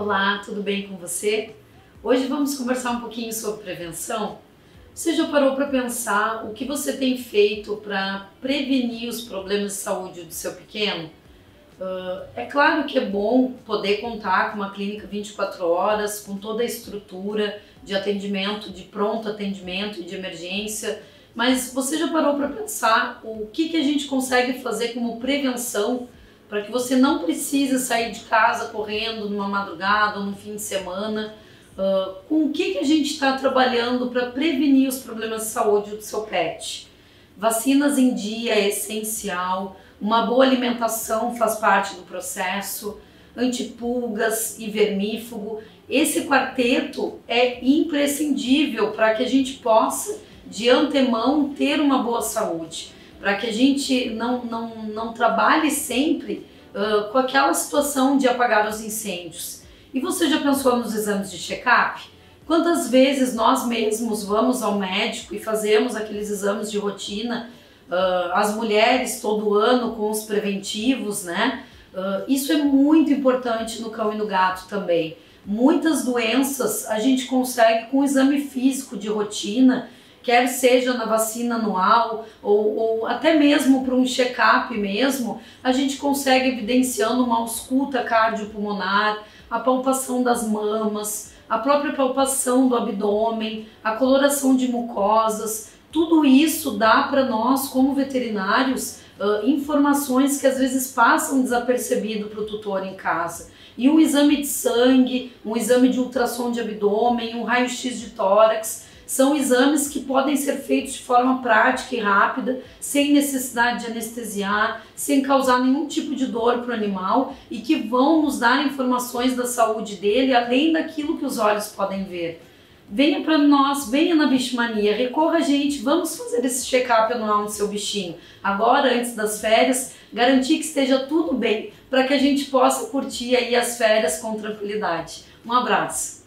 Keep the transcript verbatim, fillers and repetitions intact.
Olá, tudo bem com você? Hoje vamos conversar um pouquinho sobre prevenção. Você já parou para pensar o que você tem feito para prevenir os problemas de saúde do seu pequeno? Uh, é claro que é bom poder contar com uma clínica vinte e quatro horas, com toda a estrutura de atendimento, de pronto atendimento e de emergência, mas você já parou para pensar o que, que a gente consegue fazer como prevenção para que você não precise sair de casa correndo numa madrugada ou no fim de semana? Uh, com o que, que a gente está trabalhando para prevenir os problemas de saúde do seu pet? Vacinas em dia é essencial, uma boa alimentação faz parte do processo, antipulgas e vermífugo. Esse quarteto é imprescindível para que a gente possa, de antemão, ter uma boa saúde, para que a gente não, não, não trabalhe sempre uh, com aquela situação de apagar os incêndios. E você já pensou nos exames de check-up? Quantas vezes nós mesmos vamos ao médico e fazemos aqueles exames de rotina, uh, as mulheres todo ano com os preventivos, né? Uh, isso é muito importante no cão e no gato também. Muitas doenças a gente consegue com o exame físico de rotina, quer seja na vacina anual ou, ou até mesmo para um check-up mesmo, a gente consegue evidenciando uma ausculta cardiopulmonar, a palpação das mamas, a própria palpação do abdômen, a coloração de mucosas. Tudo isso dá para nós, como veterinários, uh, informações que às vezes passam desapercebido para o tutor em casa. E um exame de sangue, um exame de ultrassom de abdômen, um raio-x de tórax, são exames que podem ser feitos de forma prática e rápida, sem necessidade de anestesiar, sem causar nenhum tipo de dor para o animal e que vão nos dar informações da saúde dele, além daquilo que os olhos podem ver. Venha para nós, venha na Bichomania, recorra a gente, vamos fazer esse check-up anual no seu bichinho. Agora, antes das férias, garantir que esteja tudo bem, para que a gente possa curtir aí as férias com tranquilidade. Um abraço!